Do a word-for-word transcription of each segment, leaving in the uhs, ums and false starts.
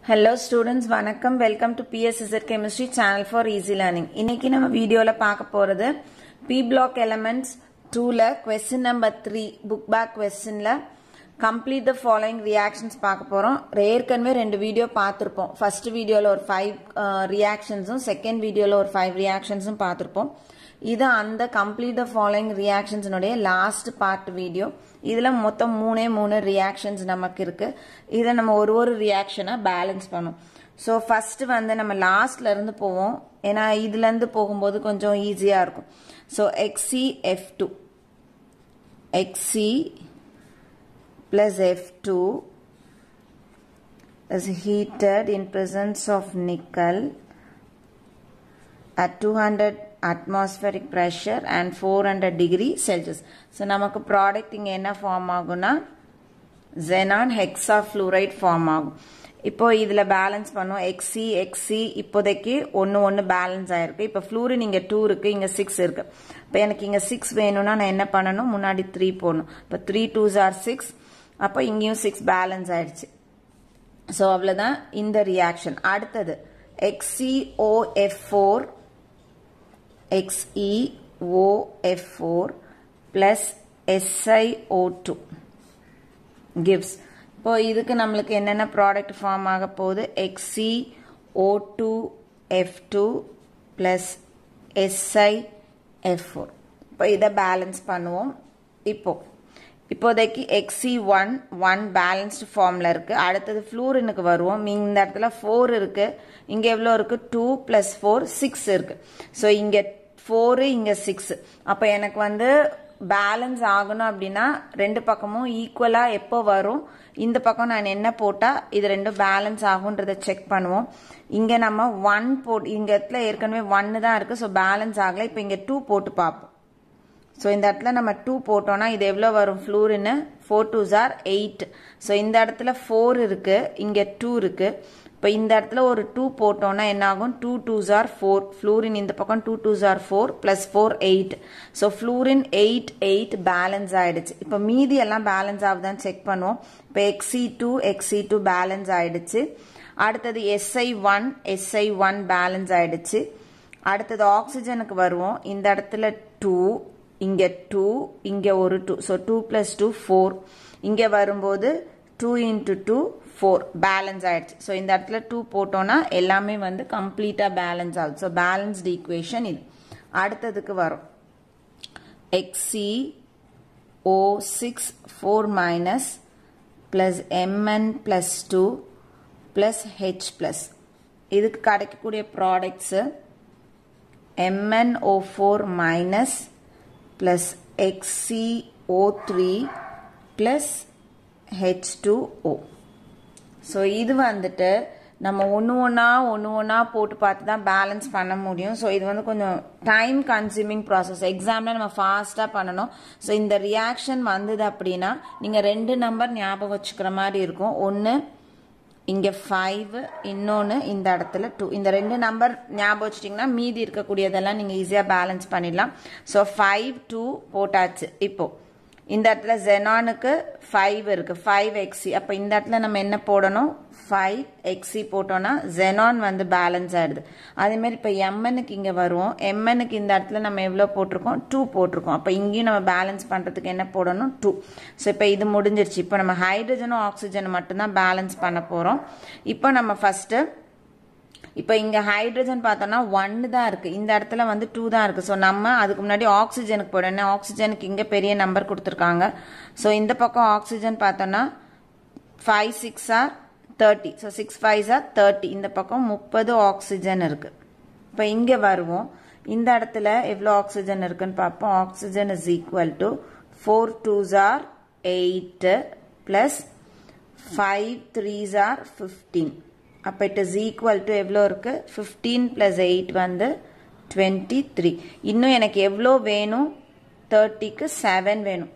Hello students, vanakkam, welcome to P S Z Chemistry channel for easy learning. இன்னைக்கு நம்ம வீடியோல பார்க்க போறது P block elements two ல question number three book back questionல complete the following reactions பார்க்க போறோம். ஏற்கனவே ரெண்டு வீடியோ பார்த்திருப்போம். First வீடியோல ஒரு five reactionsம் second வீடியோல ஒரு five reactionsம் பார்த்திருப்போம். இது அந்த complete the following reactions உடைய last part video. இதுல மொத்தம் மூணே மூணு reactions நமக்கு இருக்கு. இத நம்ம ஒரு ஒரு reaction பேலன்ஸ் பண்ணுவோம். So first வந்து நம்ம லாஸ்ட்ல இருந்து போவோம். ஏனா இதுல இருந்து போகும்போது கொஞ்சம் ஈஸியா இருக்கும். So X C F two X C plus F two is heated in presence of nickel at two hundred atmospheric pressure and four hundred degree Celsius. So namakku product inga enna form aguna xenon hexafluoride form agum. இப்போ இதுல balance பண்ணுவோம். X C X C இப்போதைக்கு ஒன்னு ஒன்னு balance ஆயிருக்கு. இப்போ fluorine இங்க two இருக்கு, இங்க six இருக்கு. இப்போ எனக்கு இங்க six வேணும்னா நான் என்ன பண்ணனும்? முன்னாடி three போடணும். இப்போ three twos are six. அப்ப இங்கேயும் six பேலன்ஸ் ஆயிடுச்சு. சோ அவ்வளவுதான் இந்த ரியாக்ஷன். அடுத்தது X C O F four X E O F four plus S I O two gives. இப்போ இதுக்கு நம்மளுக்கு என்னென்ன ப்ராடக்ட் ஃபார்ம் ஆக போகுது? X C O two F two plus S I F four. இப்போ இதை பேலன்ஸ் பண்ணுவோம். இப்போ இப்போதைக்கு X C one one balanced ஃபார்ம்ல இருக்கு. அடுத்தது ஃப்ளூரினுக்கு வருவோம். இந்த இடத்துல four இருக்கு, இங்க எவ்வளவு இருக்கு? two plus four six இருக்கு. சோ இங்க four இங்க six. அப்ப எனக்கு வந்து பேலன்ஸ் ஆகணும் அப்படின்னா ரெண்டு பக்கமும் ஈக்குவலா எப்போ வரும்? இந்த பக்கம் நான் என்ன போட்டா இது ரெண்டும் பேலன்ஸ் ஆகும்ன்றத செக் பண்ணுவோம். இங்க நம்ம one போட் இங்க இடத்துல ஏற்கனவே one தான் இருக்கு. சோ பேலன்ஸ் ஆகல. இப்போ இங்க two போட்டு பார்ப்போம். சோ இந்த இடத்துல நம்ம two போட்டோம்னா இது எவ்வளவு வரும்? Fluorine four twos are eight. So இந்த இடத்துல four இருக்கு, இங்க two இருக்கு. இப்போ இந்த இடத்துல ஒரு two போட்டோம்னா என்ன ஆகும்? two twos are four. Fluorine இந்த பக்கம் two twos are four plus four eight. So fluorine eight eight balance ஆயிடுச்சு. இப்போ மீதி எல்லாம் பேலன்ஸ் ஆகுதான்னு செக் பண்ணுவோம். இப்போ X C two X C two balance ஆயிடுச்சு. அடுத்தது S I one S I one balance ஆயிடுச்சு. அடுத்தது ஆக்சிஜனுக்கு வருவோம். இந்த இடத்துல two, இங்க two, இங்க ஒரு two. So two plus two four. இங்க வரும்போது two into two four balance ஆயிடுச்சு. சோ இந்த இடத்துல two போட்டோம்னா எல்லாமே வந்து கம்ப்ளீட்டா பேலன்ஸ் ஆகுது. சோ பேலன்ஸ்ட் ஈக்குவேஷன் இது. அடுத்ததுக்கு வரும் X C O six four minus plus Mn plus two plus H plus. இதுக்கு கிடைக்கக்கூடிய products M n O four minus plus X C O three plus H two O. So இது வந்துட்டு நம்ம ஒன்னு ஒன்னா ஒன்னு ஒன்னா போட்டு பார்த்து தான் பேலன்ஸ் பண்ண முடியும். ஸோ இது வந்து கொஞ்சம் டைம் கன்சியூமிங் ப்ராசஸ். எக்ஸாம்ல நம்ம ஃபாஸ்டா பண்ணணும். ஸோ இந்த ரியாக்ஷன் வந்தது அப்படின்னா நீங்க ரெண்டு நம்பர் ஞாபகம் வச்சுக்கிற மாதிரி இருக்கும். ஒன்னு இங்க five, இன்னொன்னு இந்த இடத்துல two. இந்த ரெண்டு நம்பர் ஞாபகம் வச்சிட்டீங்கன்னா மீதி இருக்கக்கூடியதெல்லாம் நீங்க ஈஸியா பேலன்ஸ் பண்ணிடலாம். ஸோ five two போட்டாச்சு. இப்போ இந்த இடத்துல xenonக்கு five இருக்கு, five X C. அப்ப இந்த இடத்துல நம்ம என்ன போடணும்? five X C போட்டோம்னா xenon வந்து பேலன்ஸ் ஆயிடுது. அதே மாதிரி இப்ப Mnக்கு இங்க வருவோம். Mnக்கு இந்த இடத்துல நம்ம எவ்வளவு போட்டிருக்கோம்? two போட்டிருக்கோம். அப்ப இங்கேயும் நம்ம பேலன்ஸ் பண்றதுக்கு என்ன போடணும்? two. சோ இப்ப இது முடிஞ்சிருச்சு. இப்ப நம்ம ஹைட்ரஜனும் ஆக்சிஜனும் மட்டும்தான் பேலன்ஸ் பண்ண போறோம். இப்போ நம்ம ஃபர்ஸ்ட் இப்போ இங்க ஹைட்ரஜன் பார்த்தோம்னா one தான் இருக்கு, இந்த இடத்துல வந்து two தான் இருக்கு. சோ நம்ம அதுக்கு முன்னாடி ஆக்சிஜனுக்கு போடணும். ஆக்சிஜனுக்கு இங்க பெரிய நம்பர் கொடுத்திருக்காங்க. சோ இந்த பக்கம் ஆக்சிஜன் பார்த்தோம்னா five six are thirty. So six fives are thirty. இந்த பக்கம் thirty ஆக்சிஜன் இருக்கு. இப்போ இங்க வருவோம். இந்த இடத்துல எவ்வளவு ஆக்சிஜன் இருக்குன்னு பார்ப்போம். Oxygen is equal to four twos are eight plus five threes are fifteen. அப்ப it is equal to எவ்வளோ இருக்கு? fifteen plus eight வந்து twenty-three. இன்னும் எனக்கு எவ்வளோ வேணும்? thirtyக்கு seven வேணும்.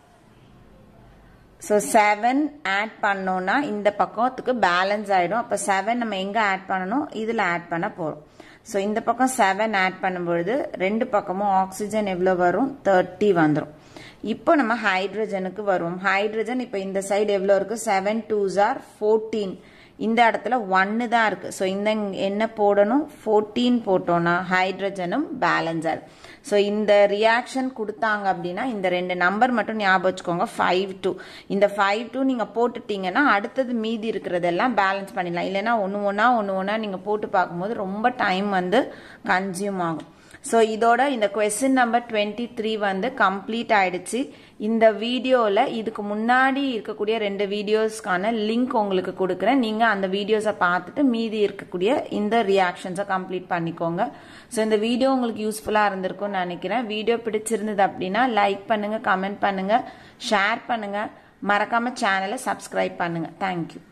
so seven add பண்ணோம்னா இந்த பக்கத்துக்கு பேலன்ஸ் ஆயிடும். அப்ப seven நம்ம எங்க ஆட் பண்ணணும்? இதுல ஆட் பண்ண போறோம். so இந்த பக்கம் seven ஆட் பண்ணும்போது ரெண்டு பக்கமும் ஆக்சிஜன் எவ்வளோ வரும்? thirty வந்துரும். இப்போ நம்ம ஹைட்ரஜனுக்கு வருவோம். ஹைட்ரஜன் இப்போ இந்த சைடு எவ்வளோ இருக்கு? seven twos are fourteen. இந்த இடத்துல ஒன்று தான் இருக்குது. ஸோ இந்த என்ன போடணும், ஃபோர்டீன் போட்டோன்னா ஹைட்ரஜனும் பேலன்ஸ் ஆகுது. ஸோ இந்த ரியாக்ஷன் கொடுத்தாங்க அப்படின்னா இந்த ரெண்டு நம்பர் மட்டும் ஞாபகம் வச்சுக்கோங்க, ஃபைவ் டூ. இந்த ஃபைவ் டூ நீங்கள் போட்டுட்டீங்கன்னா அடுத்தது மீதி இருக்கிறதெல்லாம் பேலன்ஸ் பண்ணிடலாம். இல்லைன்னா ஒன்று ஒன்றா ஒன்று ஒன்றா நீங்கள் போட்டு பார்க்கும்போது ரொம்ப டைம் வந்து கன்சியூம் ஆகும். ஸோ இதோட இந்த கொஸ்டின் நம்பர் டுவெண்ட்டி த்ரீ வந்து கம்ப்ளீட் ஆயிடுச்சு. இந்த வீடியோவில் இதுக்கு முன்னாடி இருக்கக்கூடிய ரெண்டு வீடியோஸ்க்கான லிங்க் உங்களுக்கு கொடுக்குறேன். நீங்கள் அந்த வீடியோஸை பார்த்துட்டு மீதி இருக்கக்கூடிய இந்த ரியாக்ஷன்ஸை கம்ப்ளீட் பண்ணிக்கோங்க. ஸோ இந்த வீடியோ உங்களுக்கு யூஸ்ஃபுல்லாக இருந்திருக்கும்னு நினைக்கிறேன். வீடியோ பிடிச்சிருந்தது அப்படின்னா லைக் பண்ணுங்கள், கமெண்ட் பண்ணுங்கள், ஷேர் பண்ணுங்கள், மறக்காமல் சேனலை சப்ஸ்கிரைப் பண்ணுங்கள். தேங்க்யூ.